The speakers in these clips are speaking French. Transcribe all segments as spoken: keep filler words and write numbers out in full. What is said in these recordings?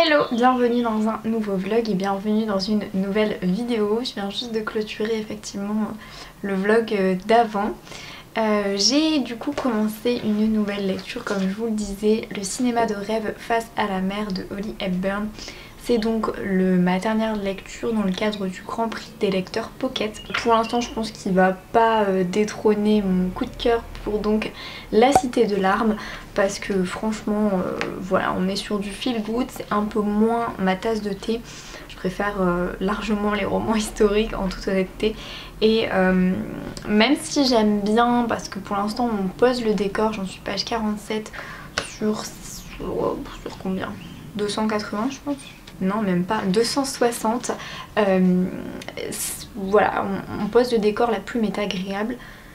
Hello, bienvenue dans un nouveau vlog et bienvenue dans une nouvelle vidéo. Je viens juste de clôturer effectivement le vlog d'avant. Euh, J'ai du coup commencé une nouvelle lecture, comme je vous le disais, Le cinéma de rêve face à la mer de Holly Hepburn. C'est donc le, ma dernière lecture dans le cadre du Grand Prix des lecteurs Pocket. Pour l'instant je pense qu'il va pas euh, détrôner mon coup de cœur pour donc La Cité de Larmes, parce que franchement euh, voilà, on est sur du feel good, c'est un peu moins ma tasse de thé. Je préfère euh, largement les romans historiques en toute honnêteté. Et euh, même si j'aime bien, parce que pour l'instant on pose le décor, j'en suis page quarante-sept sur, sur, sur combien deux cent quatre-vingts je pense. Non même pas, deux cent soixante. Euh, voilà, on, on pose le décor, la plume est agréable.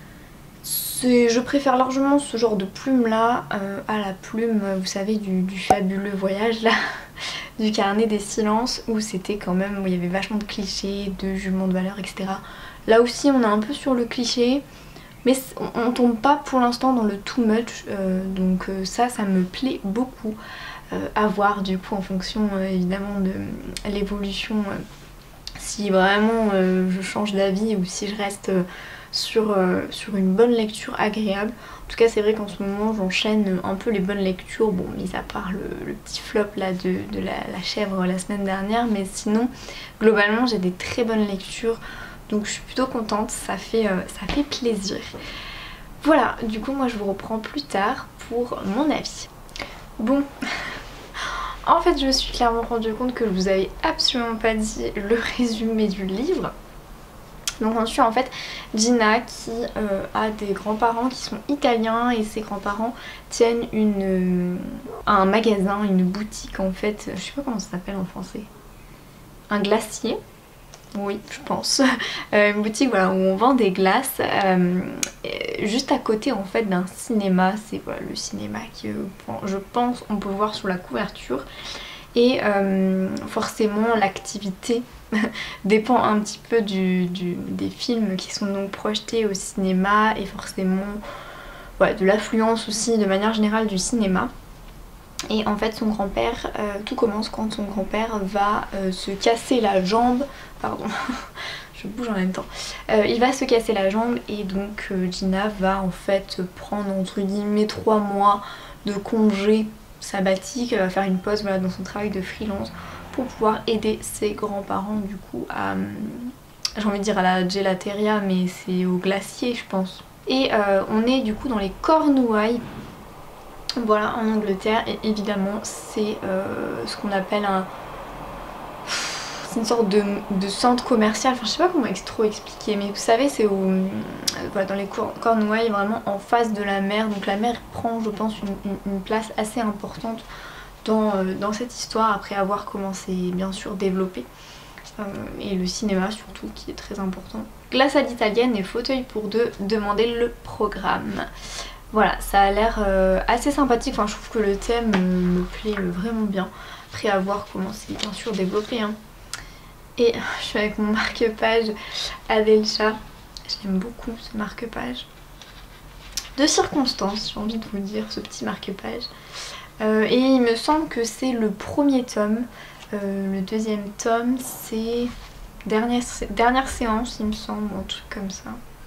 Je préfère largement ce genre de plume là euh, à la plume, vous savez, du, du fabuleux voyage là, du carnet des silences, où c'était quand même, où il y avait vachement de clichés, de jugements de valeur, et cetera. Là aussi on est un peu sur le cliché, mais on, on tombe pas pour l'instant dans le too much, euh, donc euh, ça, ça me plaît beaucoup. Euh, à voir du coup en fonction euh, évidemment de euh, l'évolution, euh, si vraiment euh, je change d'avis ou si je reste euh, sur, euh, sur une bonne lecture agréable. En tout cas c'est vrai qu'en ce moment j'enchaîne un peu les bonnes lectures, bon mis à part le, le petit flop là de, de la, la chèvre la semaine dernière, mais sinon globalement j'ai des très bonnes lectures, donc je suis plutôt contente, ça fait, euh, ça fait plaisir. Voilà, du coup moi je vous reprends plus tard pour mon avis. Bon, en fait je me suis clairement rendu compte que je vous avais absolument pas dit le résumé du livre. Donc on suit en fait Gina qui euh, a des grands-parents qui sont italiens, et ses grands-parents tiennent une, euh, un magasin, une boutique en fait, je sais pas comment ça s'appelle en français, un glacier. Oui, je pense. Euh, une boutique voilà, où on vend des glaces, euh, juste à côté en fait d'un cinéma. C'est voilà, le cinéma que je pense on peut voir sur la couverture. Et euh, forcément l'activité dépend un petit peu du, du, des films qui sont donc projetés au cinéma, et forcément voilà, de l'affluence aussi de manière générale du cinéma. Et en fait son grand-père, euh, tout commence quand son grand-père va euh, se casser la jambe, pardon, je bouge en même temps, euh, il va se casser la jambe, et donc euh, Gina va en fait prendre entre guillemets trois mois de congé sabbatique, va faire une pause voilà, dans son travail de freelance pour pouvoir aider ses grands-parents du coup à, j'ai envie de dire à la gelateria, mais c'est au glacier je pense. Et euh, on est du coup dans les Cornouailles. Voilà, en Angleterre, et évidemment c'est euh, ce qu'on appelle un... c'est une sorte de, de centre commercial, enfin je sais pas comment trop expliquer, mais vous savez c'est au... voilà, dans les Cornouailles, vraiment en face de la mer, donc la mer prend je pense une, une, une place assez importante dans, euh, dans cette histoire, après avoir commencé bien sûr développé. Euh, et le cinéma surtout qui est très important. Glace à l'italienne et fauteuil pour deux, demandez le programme. Voilà, ça a l'air euh, assez sympathique, enfin je trouve que le thème euh, me plaît euh, vraiment bien, après avoir comment c'est bien sûr développé hein. Et je suis avec mon marque-page Adelcha, j'aime beaucoup ce marque-page. De circonstance, j'ai envie de vous dire, ce petit marque-page. Euh, et il me semble que c'est le premier tome, euh, le deuxième tome c'est dernière, dernière séance il me semble, un truc comme ça.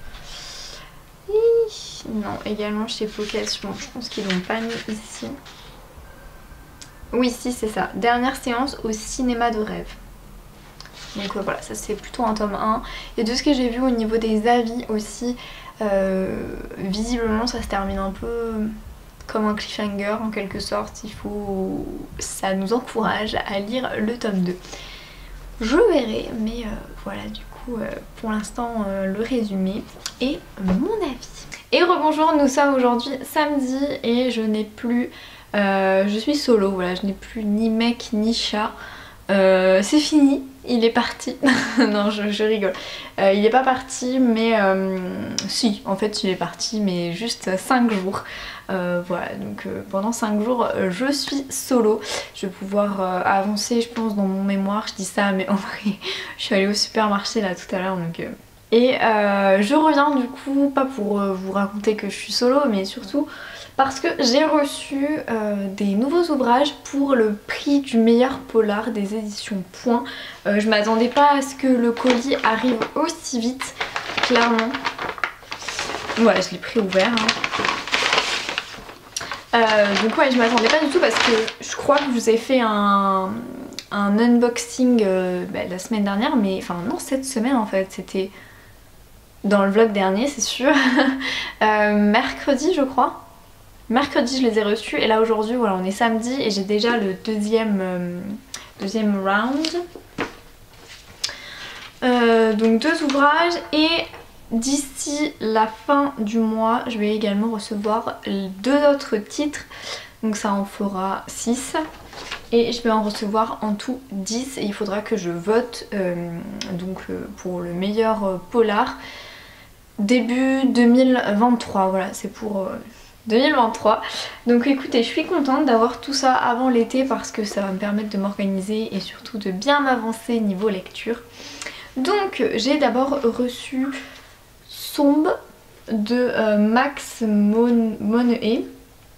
Non, également chez Pocket, bon, je pense qu'ils l'ont pas mis ici. Oui, si c'est ça, dernière séance au cinéma de rêve. Donc euh, voilà, ça c'est plutôt un tome un. Et de ce que j'ai vu au niveau des avis aussi, euh, visiblement ça se termine un peu comme un cliffhanger en quelque sorte. Il faut... ça nous encourage à lire le tome deux. Je verrai, mais euh, voilà du coup euh, pour l'instant euh, le résumé et mon avis. Et rebonjour, nous sommes aujourd'hui samedi et je n'ai plus, euh, je suis solo, voilà, je n'ai plus ni mec ni chat. Euh, c'est fini, il est parti. Non, je, je rigole. Euh, il n'est pas parti, mais euh, si, en fait, il est parti, mais juste cinq jours. Euh, voilà, donc euh, pendant cinq jours, euh, je suis solo. Je vais pouvoir euh, avancer, je pense, dans mon mémoire. Je dis ça, mais en vrai, je suis allée au supermarché là tout à l'heure, donc euh, Et euh, je reviens du coup, pas pour euh, vous raconter que je suis solo, mais surtout parce que j'ai reçu euh, des nouveaux ouvrages pour le prix du meilleur polar des éditions Point. Euh, je m'attendais pas à ce que le colis arrive aussi vite, clairement. Voilà, je l'ai pris ouvert. Hein. Euh, donc ouais, je m'attendais pas du tout parce que je crois que je vous ai fait un, un unboxing euh, bah, la semaine dernière, mais enfin non, cette semaine en fait, c'était dans le vlog dernier, c'est sûr. euh, mercredi, je crois. Mercredi, je les ai reçus et là aujourd'hui, voilà, on est samedi et j'ai déjà le deuxième, euh, deuxième round. Euh, donc deux ouvrages et d'ici la fin du mois, je vais également recevoir deux autres titres. Donc ça en fera six. Et je vais en recevoir en tout dix. Et il faudra que je vote euh, donc, euh, pour le meilleur euh, polar début deux mille vingt-trois. Voilà, c'est pour euh, deux mille vingt-trois. Donc écoutez, je suis contente d'avoir tout ça avant l'été parce que ça va me permettre de m'organiser et surtout de bien m'avancer niveau lecture. Donc j'ai d'abord reçu Sombre de euh, Max Mon Monnet.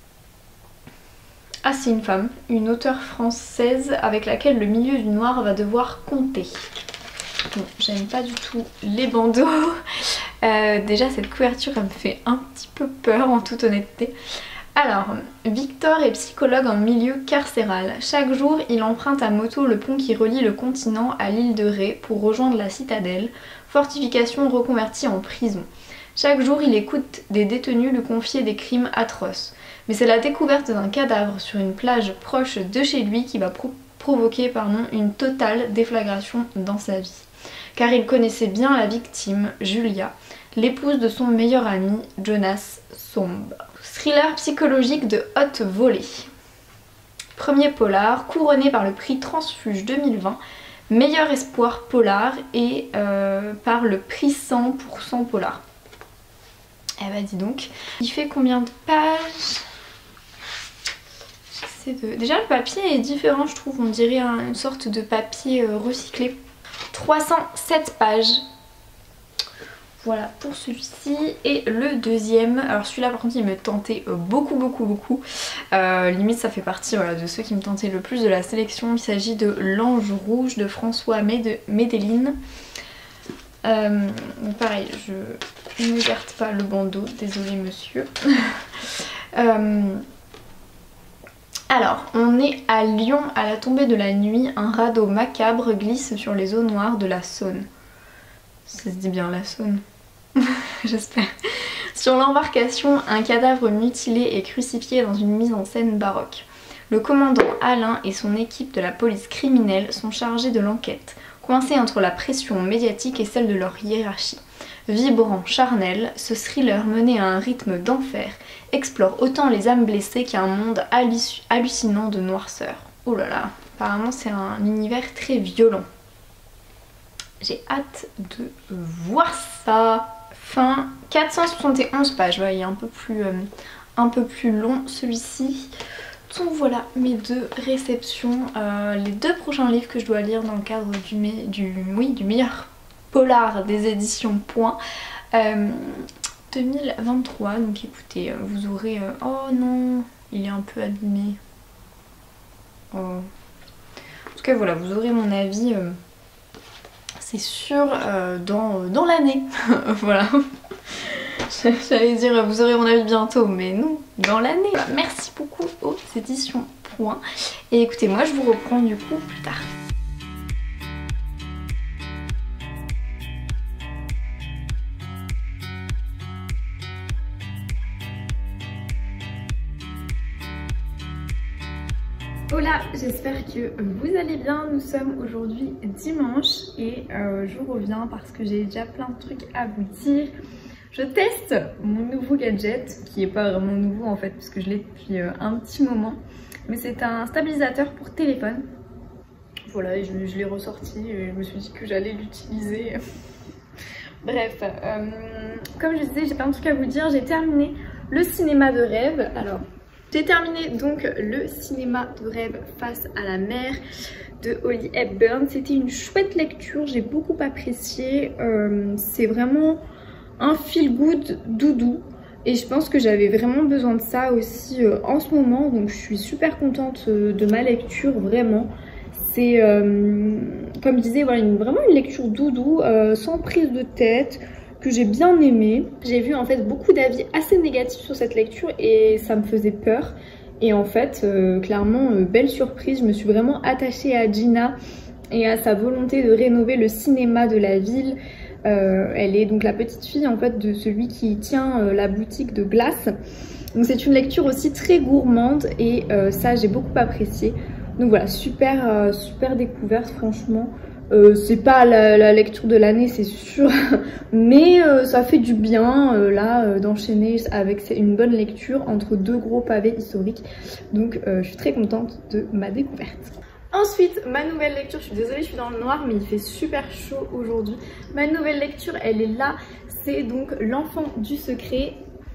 Ah, c'est une femme, une auteure française avec laquelle le milieu du noir va devoir compter. Bon, j'aime pas du tout les bandeaux. Euh, déjà cette couverture elle me fait un petit peu peur en toute honnêteté. Alors, Victor est psychologue en milieu carcéral. Chaque jour, il emprunte à moto le pont qui relie le continent à l'île de Ré pour rejoindre la citadelle, fortification reconvertie en prison. Chaque jour, il écoute des détenus lui confier des crimes atroces. Mais c'est la découverte d'un cadavre sur une plage proche de chez lui qui va pro provoquer pardon, une totale déflagration dans sa vie. Car il connaissait bien la victime, Julia, l'épouse de son meilleur ami, Jonas Sombre. Thriller psychologique de haute volée. Premier polar, couronné par le prix Transfuge deux mille vingt, meilleur espoir polar et euh, par le prix cent pour cent polar. Eh bah dis donc, il fait combien de pages? de... Déjà le papier est différent je trouve, on dirait un, une sorte de papier euh, recyclé. trois cent sept pages. Voilà pour celui-ci. Et le deuxième, alors celui-là par contre il me tentait beaucoup beaucoup beaucoup. Euh, limite ça fait partie voilà, de ceux qui me tentaient le plus de la sélection. Il s'agit de L'Ange Rouge de François Medellin. Euh, pareil, je ne garde pas le bandeau, désolé monsieur. euh, alors, on est à Lyon à la tombée de la nuit, un radeau macabre glisse sur les eaux noires de la Saône. Ça se dit bien la Saône, j'espère. Sur l'embarcation, un cadavre mutilé est crucifié dans une mise en scène baroque. Le commandant Alain et son équipe de la police criminelle sont chargés de l'enquête, coincés entre la pression médiatique et celle de leur hiérarchie. Vibrant, charnel, ce thriller mené à un rythme d'enfer explore autant les âmes blessées qu'un monde hallucinant de noirceur. Oh là là, apparemment c'est un univers très violent. J'ai hâte de voir ça. Fin quatre cent soixante et onze pages, ouais, il est un peu plus, euh, un peu plus long celui-ci. Donc voilà mes deux réceptions, euh, les deux prochains livres que je dois lire dans le cadre du, me du, oui, du meilleur polar des éditions Point euh, deux mille vingt-trois. Donc écoutez, vous aurez... Euh, oh non, il est un peu abîmé. Oh. En tout cas voilà, vous aurez mon avis, euh, c'est sûr, euh, dans, dans l'année. Voilà. J'allais dire vous aurez mon avis bientôt, mais non, dans l'année. Voilà, merci beaucoup aux éditions Point. Et écoutez, moi je vous reprends du coup plus tard. Hola, j'espère que vous allez bien. Nous sommes aujourd'hui dimanche et euh, je reviens parce que j'ai déjà plein de trucs à vous dire. Je teste mon nouveau gadget qui est pas vraiment nouveau en fait parce que je l'ai depuis euh, un petit moment, mais c'est un stabilisateur pour téléphone. Voilà, et je, je l'ai ressorti et je me suis dit que j'allais l'utiliser. Bref, euh, comme je disais, j'ai plein de trucs à vous dire. J'ai terminé le cinéma de rêve. Alors J'ai terminé donc le cinéma de rêve face à la mer de Holly Hepburn. C'était une chouette lecture, j'ai beaucoup apprécié. Euh, c'est vraiment un feel good doudou et je pense que j'avais vraiment besoin de ça aussi euh, en ce moment, donc je suis super contente euh, de ma lecture, vraiment. C'est euh, comme je disais, voilà, une, vraiment une lecture doudou, euh, sans prise de tête, que j'ai bien aimé. J'ai vu en fait beaucoup d'avis assez négatifs sur cette lecture et ça me faisait peur. Et en fait, euh, clairement, euh, belle surprise, je me suis vraiment attachée à Gina et à sa volonté de rénover le cinéma de la ville. Euh, elle est donc la petite fille en fait de celui qui tient euh, la boutique de glace. Donc c'est une lecture aussi très gourmande et euh, ça j'ai beaucoup apprécié. Donc voilà, super, euh, super découverte franchement. Euh, c'est pas la, la lecture de l'année c'est sûr, mais euh, ça fait du bien euh, là euh, d'enchaîner avec une bonne lecture entre deux gros pavés historiques. Donc euh, je suis très contente de ma découverte. Ensuite, ma nouvelle lecture, je suis désolée, je suis dans le noir mais il fait super chaud aujourd'hui. Ma nouvelle lecture, elle est là, c'est donc L'Enfant du Secret.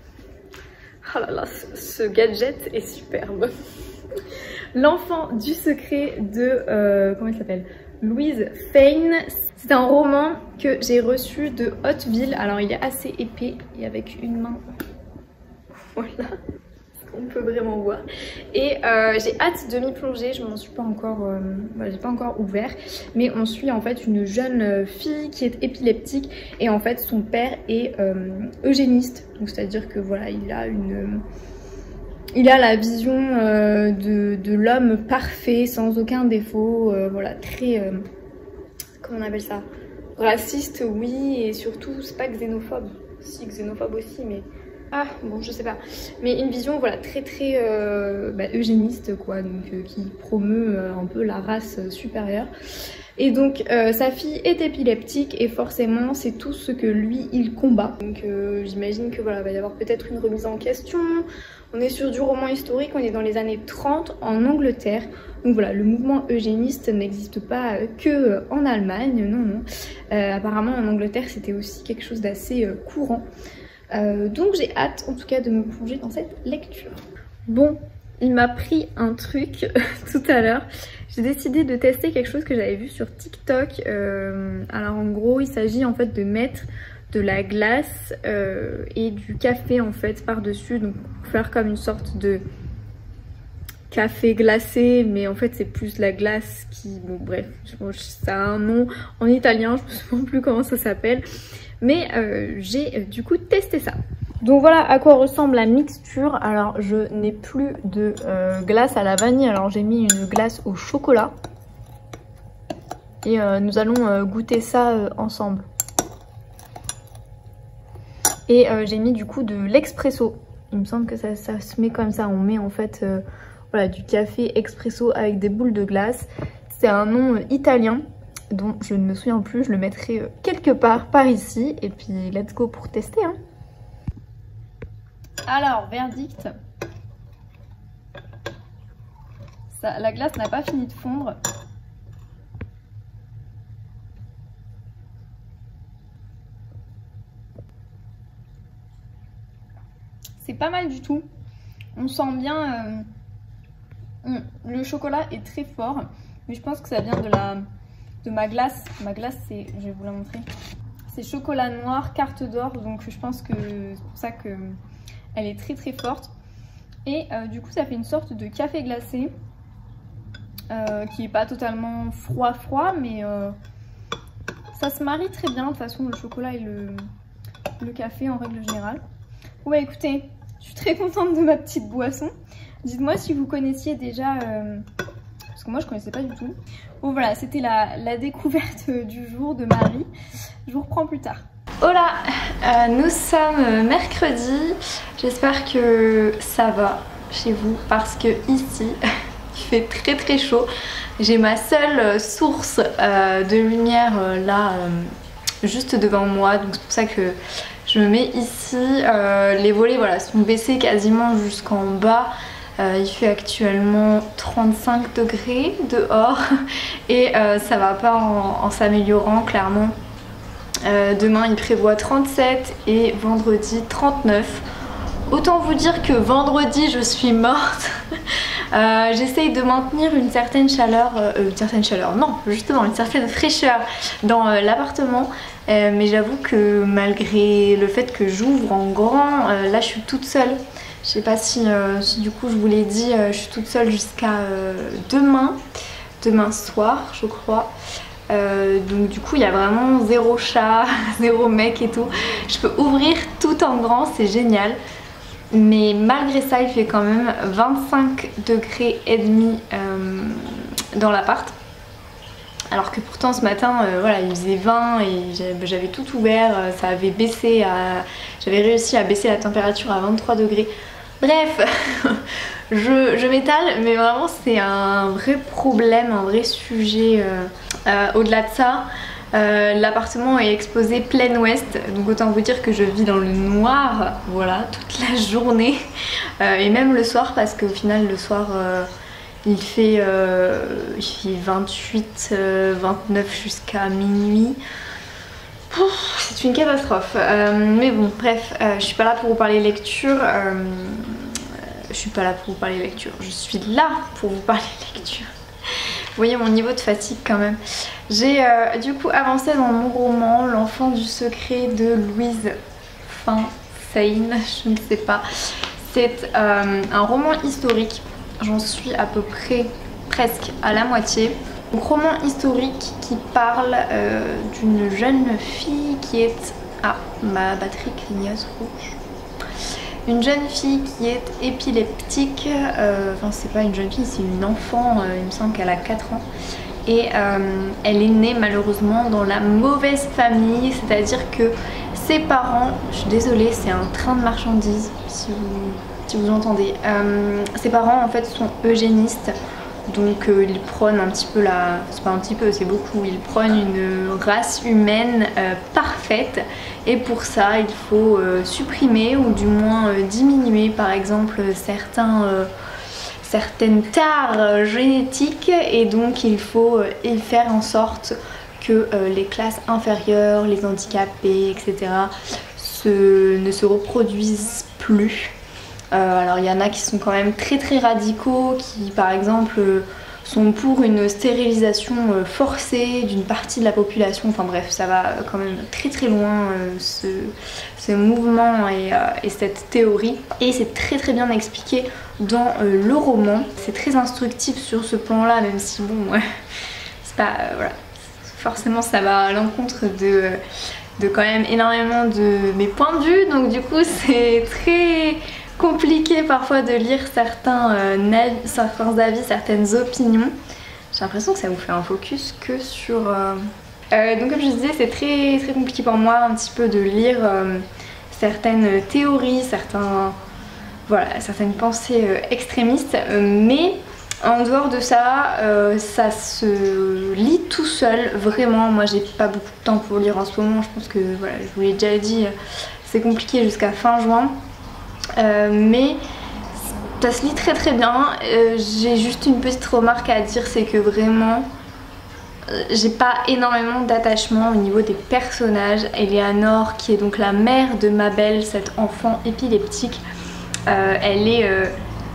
Oh là là, ce, ce gadget est superbe. L'Enfant du Secret de, euh, comment il s'appelle, Louise Fane. C'est un roman que j'ai reçu de Hauteville. Alors il est assez épais et avec une main, voilà, on peut vraiment voir. Et euh, j'ai hâte de m'y plonger, je m'en suis pas encore, euh, voilà, j'ai pas encore ouvert. Mais on suit en fait une jeune fille qui est épileptique et en fait son père est euh, eugéniste. Donc c'est à dire que voilà, il a une... Il a la vision euh, de, de l'homme parfait, sans aucun défaut, euh, voilà, très, euh, comment on appelle ça, raciste, oui, et surtout, c'est pas xénophobe, si, xénophobe aussi, mais, ah, bon, je sais pas, mais une vision, voilà, très, très euh, bah, eugéniste, quoi, donc, euh, qui promeut euh, un peu la race supérieure. Et donc euh, sa fille est épileptique et forcément c'est tout ce que lui il combat. Donc euh, j'imagine que voilà, va y avoir peut-être une remise en question. On est sur du roman historique, on est dans les années trente en Angleterre. Donc voilà, le mouvement eugéniste n'existe pas que en Allemagne, non non. Euh, apparemment en Angleterre c'était aussi quelque chose d'assez euh, courant. Euh, donc j'ai hâte en tout cas de me plonger dans cette lecture. Bon, il m'a pris un truc tout à l'heure. J'ai décidé de tester quelque chose que j'avais vu sur TikTok. Euh, alors en gros, il s'agit en fait de mettre de la glace euh, et du café en fait par-dessus. Donc pour faire comme une sorte de café glacé, mais en fait c'est plus la glace qui... Bon bref, ça a un nom en italien, je ne me souviens plus comment ça s'appelle. Mais euh, j'ai euh, du coup testé ça. Donc voilà à quoi ressemble la mixture. Alors je n'ai plus de euh, glace à la vanille, alors j'ai mis une glace au chocolat. Et euh, nous allons euh, goûter ça euh, ensemble. Et euh, j'ai mis du coup de l'expresso. Il me semble que ça, ça se met comme ça, on met en fait euh, voilà, du café expresso avec des boules de glace. C'est un nom euh, italien dont je ne me souviens plus, je le mettrai euh, quelque part par ici. Et puis let's go pour tester hein. Alors, verdict. Ça, la glace n'a pas fini de fondre. C'est pas mal du tout. On sent bien... Euh, le chocolat est très fort. Mais je pense que ça vient de, la, de ma glace. Ma glace, c'est... Je vais vous la montrer. C'est chocolat noir, carte d'or. Donc je pense que c'est pour ça que... Elle est très très forte. Et euh, du coup ça fait une sorte de café glacé. Euh, qui n'est pas totalement froid froid. Mais euh, ça se marie très bien. De toute façon le chocolat et le, le café en règle générale. Bon bah écoutez, je suis très contente de ma petite boisson. Dites-moi si vous connaissiez déjà... Euh, parce que moi je connaissais pas du tout. Bon voilà, c'était la, la découverte du jour de Marie. Je vous reprends plus tard. Hola, euh, nous sommes mercredi, j'espère que ça va chez vous parce que ici il fait très très chaud. J'ai ma seule source euh, de lumière euh, là euh, juste devant moi, donc c'est pour ça que je me mets ici. Euh, les volets voilà, sont baissés quasiment jusqu'en bas. Euh, il fait actuellement trente-cinq degrés dehors et euh, ça va pas en, en s'améliorant clairement. Euh, demain il prévoit trente-sept et vendredi trente-neuf. autant vous dire que vendredi je suis morte. euh, J'essaye de maintenir une certaine chaleur, euh, une certaine chaleur, non justement une certaine fraîcheur dans euh, l'appartement. Euh, mais j'avoue que malgré le fait que j'ouvre en grand, euh, là je suis toute seule. Je sais pas si, euh, si du coup je vous l'ai dit, euh, je suis toute seule jusqu'à euh, demain, demain soir je crois. Euh, donc du coup il y a vraiment zéro chat, zéro mec et tout. Je peux ouvrir tout en grand, c'est génial. Mais malgré ça il fait quand même vingt-cinq degrés et demi euh, dans l'appart. Alors que pourtant ce matin euh, voilà, il faisait vingt et j'avais tout ouvert, ça avait baissé à... J'avais réussi à baisser la température à vingt-trois degrés. Bref, je, je m'étale, mais vraiment c'est un vrai problème, un vrai sujet. Euh, euh, Au-delà de ça, euh, l'appartement est exposé plein ouest, donc autant vous dire que je vis dans le noir, voilà, toute la journée. Euh, et même le soir, parce qu'au final le soir euh, il, fait, euh, il fait vingt-huit, euh, vingt-neuf jusqu'à minuit. C'est une catastrophe, euh, mais bon bref, euh, je suis pas là pour vous parler lecture, euh, je suis pas là pour vous parler lecture, je suis là pour vous parler lecture. Vous voyez mon niveau de fatigue quand même. J'ai euh, du coup avancé dans mon roman L'enfant du secret de Louise Fin Seine, je ne sais pas. C'est euh, un roman historique, j'en suis à peu près presque à la moitié. Un roman historique qui parle euh, d'une jeune fille qui est... Ah, ma batterie clignote rouge. Une jeune fille qui est épileptique, euh, enfin c'est pas une jeune fille, c'est une enfant, euh, il me semble qu'elle a quatre ans. Et euh, elle est née malheureusement dans la mauvaise famille, c'est-à-dire que ses parents, je suis désolée, c'est un train de marchandises si vous, si vous entendez. Euh, ses parents en fait sont eugénistes. Donc euh, ils prônent un petit peu la... c'est pas un petit peu, c'est beaucoup. Ils prônent une race humaine euh, parfaite. Et pour ça il faut euh, supprimer ou du moins euh, diminuer par exemple certains, euh, certaines tares euh, génétiques. Et donc il faut euh, faire en sorte que euh, les classes inférieures, les handicapés, et cetera se, ne se reproduisent plus. Euh, alors il y en a qui sont quand même très très radicaux, qui par exemple euh, sont pour une stérilisation euh, forcée d'une partie de la population. Enfin bref, ça va quand même très très loin euh, ce, ce mouvement et, euh, et cette théorie. Et c'est très très bien expliqué dans euh, le roman. C'est très instructif sur ce plan-là, même si bon, ouais, c'est pas... Euh, voilà. Forcément ça va à l'encontre de, de quand même énormément de mes points de vue. Donc du coup c'est très... compliqué parfois de lire certains, euh, certains avis, certaines opinions. J'ai l'impression que ça vous fait un focus que sur... Euh... Euh, donc comme je disais, c'est très, très compliqué pour moi un petit peu de lire euh, certaines théories, certains, voilà, certaines pensées euh, extrémistes. Euh, mais en dehors de ça, euh, ça se lit tout seul, vraiment. Moi j'ai pas beaucoup de temps pour lire en ce moment. Je pense que, voilà, je vous l'ai déjà dit, c'est compliqué jusqu'à fin juin. Euh, mais ça se lit très très bien. Euh, j'ai juste une petite remarque à dire, c'est que vraiment euh, j'ai pas énormément d'attachement au niveau des personnages. Eleanor, qui est donc la mère de Mabel, cet enfant épileptique, euh, elle est euh,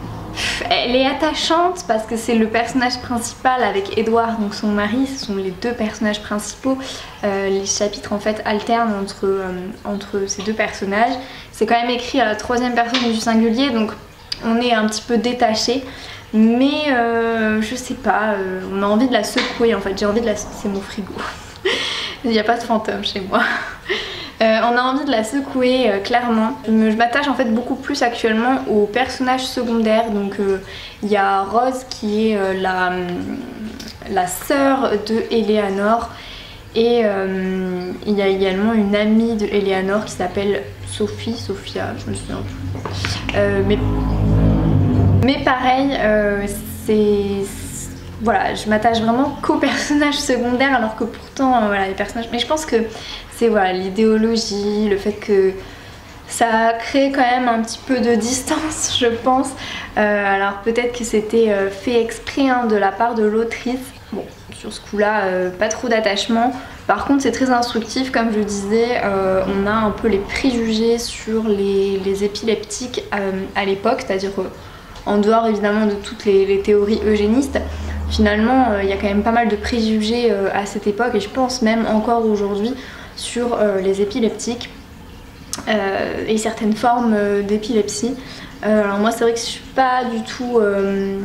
elle est attachante parce que c'est le personnage principal avec Edward, donc son mari, ce sont les deux personnages principaux. Euh, les chapitres en fait alternent entre, euh, entre ces deux personnages. C'est quand même écrit à la troisième personne du singulier, donc on est un petit peu détaché. Mais euh, je sais pas, euh, on a envie de la secouer en fait, j'ai envie de la... C'est mon frigo. Il n'y a pas de fantôme chez moi. Euh, on a envie de la secouer euh, clairement. Je m'attache en fait beaucoup plus actuellement aux personnages secondaires. Donc il euh, y a Rose qui est euh, la, la sœur de Eleanor. Et il euh, y a également une amie de Eleanor qui s'appelle Sophie, Sophia, je me souviens plus. Euh, mais, mais pareil, euh, c'est... Voilà, je m'attache vraiment qu'aux personnages secondaires alors que pourtant, euh, voilà, les personnages... Mais je pense que c'est voilà, l'idéologie, le fait que ça crée quand même un petit peu de distance, je pense. Euh, alors peut-être que c'était euh, fait exprès hein, de la part de l'autrice. Bon, sur ce coup-là, euh, pas trop d'attachement. Par contre c'est très instructif, comme je disais, euh, on a un peu les préjugés sur les, les épileptiques euh, à l'époque, c'est-à-dire euh, en dehors évidemment de toutes les, les théories eugénistes. Finalement il euh, y a quand même pas mal de préjugés euh, à cette époque, et je pense même encore aujourd'hui sur euh, les épileptiques euh, et certaines formes euh, d'épilepsie. Euh, alors moi c'est vrai que je suis pas du tout euh,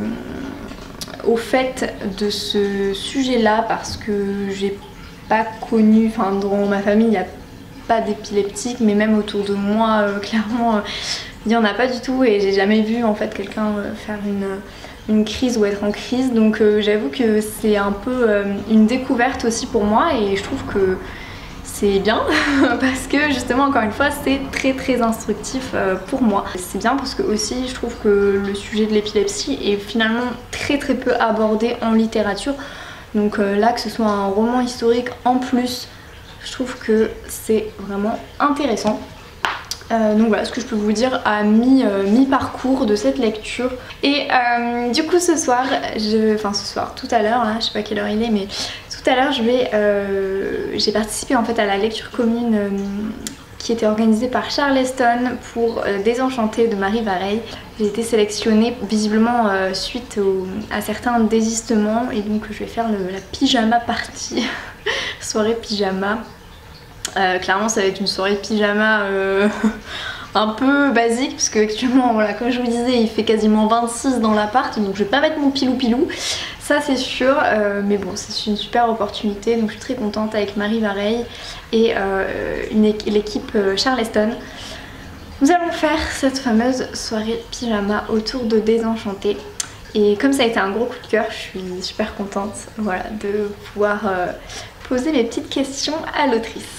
au fait de ce sujet là, parce que j'ai pas connu, enfin dans ma famille il n'y a pas d'épileptique, mais même autour de moi euh, clairement euh, il n'y en a pas du tout, et j'ai jamais vu en fait quelqu'un euh, faire une, une crise ou être en crise, donc euh, j'avoue que c'est un peu euh, une découverte aussi pour moi, et je trouve que c'est bien parce que justement encore une fois c'est très très instructif euh, pour moi. C'est bien parce que aussi je trouve que le sujet de l'épilepsie est finalement très très peu abordé en littérature, donc euh, là que ce soit un roman historique en plus, je trouve que c'est vraiment intéressant. Euh, donc voilà ce que je peux vous dire à mi, euh, mi-parcours de cette lecture. Et euh, du coup ce soir, je... enfin ce soir, tout à l'heure, là je sais pas quelle heure il est, mais tout à l'heure je vais, euh, j'ai participé en fait à la lecture commune euh, qui était organisée par Charleston pour euh, Désenchanté de Marie Vareille. J'ai été sélectionnée visiblement euh, suite au, à certains désistements, et donc je vais faire le, la pyjama party, soirée pyjama. Euh, clairement ça va être une soirée pyjama euh, un peu basique, parce que actuellement voilà, comme je vous disais il fait quasiment vingt-six dans l'appart, donc je vais pas mettre mon pilou pilou, ça c'est sûr, euh, mais bon c'est une super opportunité, donc je suis très contente avec Marie Vareille et euh, l'équipe Charleston. Nous allons faire cette fameuse soirée pyjama autour de Désenchanté, et comme ça a été un gros coup de cœur, je suis super contente voilà, de pouvoir euh, poser mes petites questions à l'autrice.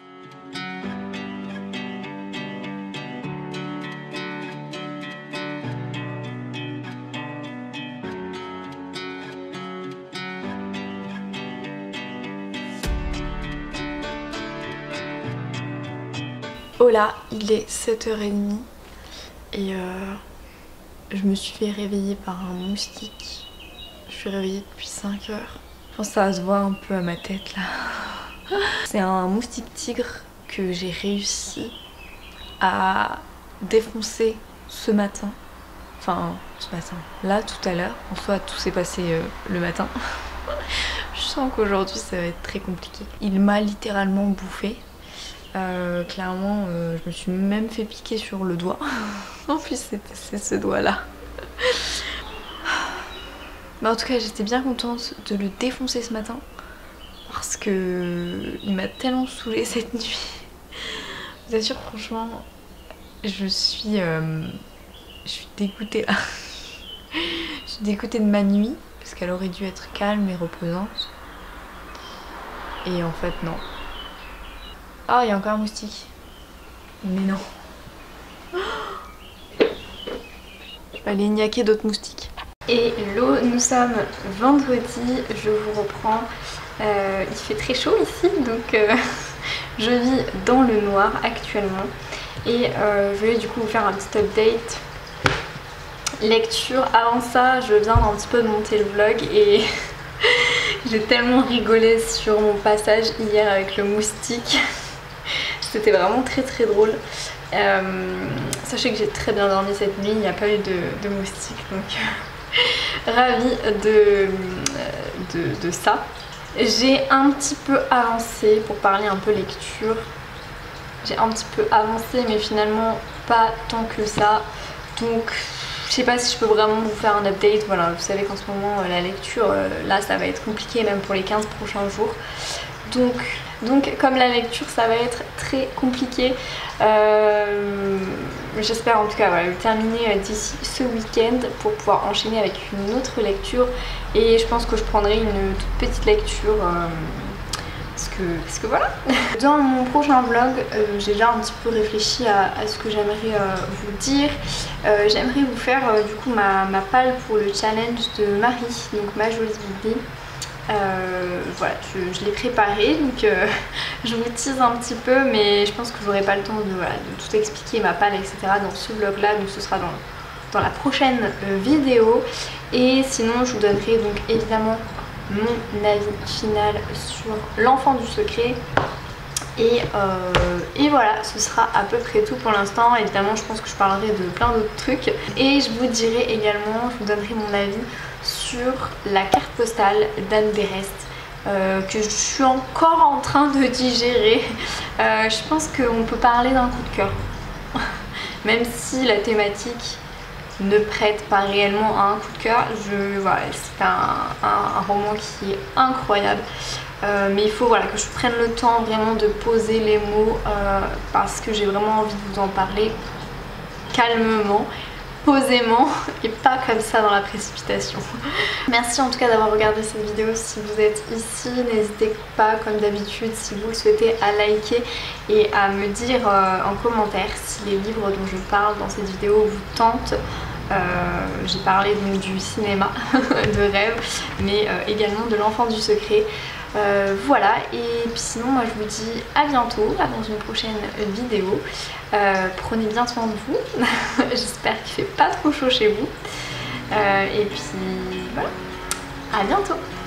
Oh là, il est sept heures trente et euh, je me suis fait réveiller par un moustique. Je suis réveillée depuis cinq heures. Je pense que ça se voit un peu à ma tête là. C'est un moustique tigre que j'ai réussi à défoncer ce matin. Enfin, ce matin. Là, tout à l'heure. En soit, tout s'est passé euh, le matin. Je sens qu'aujourd'hui, ça va être très compliqué. Il m'a littéralement bouffé. Euh, clairement euh, je me suis même fait piquer sur le doigt. En plus c'est ce doigt là. Mais en tout cas j'étais bien contente de le défoncer ce matin, parce que il m'a tellement saoulée cette nuit. Vous assure franchement je suis euh, je suis dégoûtée là. Je suis dégoûtée de ma nuit parce qu'elle aurait dû être calme et reposante, et en fait non. Ah, il y a encore un moustique. Mais non. Je vais aller niaquer d'autres moustiques. Et hello, nous sommes vendredi, je vous reprends. Euh, il fait très chaud ici, donc euh, je vis dans le noir actuellement. Et euh, je vais du coup vous faire un petit update lecture. Avant ça, je viens d'un petit peu de monter le vlog et j'ai tellement rigolé sur mon passage hier avec le moustique. C'était vraiment très très drôle. Euh, sachez que j'ai très bien dormi cette nuit, il n'y a pas eu de, de moustiques, donc ravie de, de, de ça. J'ai un petit peu avancé pour parler un peu lecture. J'ai un petit peu avancé, mais finalement pas tant que ça. Donc je sais pas si je peux vraiment vous faire un update. Voilà, vous savez qu'en ce moment la lecture, là ça va être compliqué même pour les quinze prochains jours. Donc, donc comme la lecture ça va être très compliqué, euh, j'espère en tout cas voilà, le terminer d'ici ce week-end pour pouvoir enchaîner avec une autre lecture, et je pense que je prendrai une toute petite lecture euh, parce, que, parce que voilà. Dans mon prochain vlog euh, j'ai déjà un petit peu réfléchi à, à ce que j'aimerais euh, vous dire. Euh, j'aimerais vous faire euh, du coup ma, ma palle pour le challenge de Marie, donc ma jolie Bibi. Euh, voilà, je, je l'ai préparé, donc euh, je vous tease un petit peu, mais je pense que j'aurai pas le temps de, voilà, de tout expliquer, ma palle, et cetera dans ce vlog là, donc ce sera dans, dans la prochaine euh, vidéo. Et sinon je vous donnerai donc évidemment mon avis final sur L'Enfant du Secret. Et, euh, et voilà, ce sera à peu près tout pour l'instant. Évidemment, je pense que je parlerai de plein d'autres trucs. Et je vous dirai également, je vous donnerai mon avis sur la carte postale d'Anne d'Erest. Euh, que je suis encore en train de digérer. Euh, je pense qu'on peut parler d'un coup de cœur. Même si la thématique ne prête pas réellement à un coup de cœur, je, voilà, c'est un, un, un roman qui est incroyable. Euh, mais il faut voilà, que je prenne le temps vraiment de poser les mots euh, parce que j'ai vraiment envie de vous en parler calmement, posément et pas comme ça dans la précipitation. Merci en tout cas d'avoir regardé cette vidéo. Si vous êtes ici, n'hésitez pas comme d'habitude, si vous le souhaitez, à liker et à me dire euh, en commentaire si les livres dont je parle dans cette vidéo vous tentent. Euh, j'ai parlé donc du cinéma de rêve, mais euh, également de L'Enfant du Secret. Euh, voilà, et puis sinon moi je vous dis à bientôt, à dans une prochaine vidéo. Euh, prenez bien soin de vous. J'espère qu'il fait pas trop chaud chez vous. Euh, et puis voilà, à bientôt.